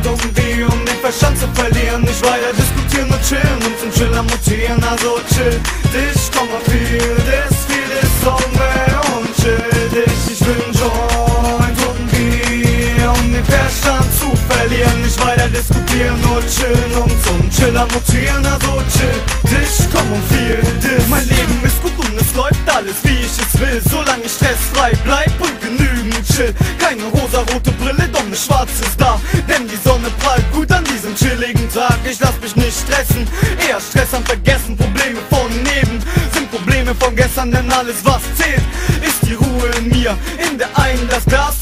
irgendwie, um den Verstand zu verlieren. Nicht weiter diskutieren und chillen und zum Chiller mutieren. Also chill dich, komm mal viel das Song und chill dich. Ich will einen Joint irgendwie, um den Verstand zu verlieren. Nicht weiter diskutieren, nur chillen und zum Chiller mutieren. Also chill dich, komm und viel das. Mein Leben ist gut und es läuft alles wie ich es will, solange ich stressfrei bleib und genügend chill. Keine rosarote Brille, doch ne schwarze ist da, denn die Sonne prallt gut an diesem chilligen Tag. Ich lass mich nicht stressen, eher Stress am Vergessen. Probleme von neben sind Probleme von gestern, denn alles was zählt ist die Ruhe in mir. In der einen das Glas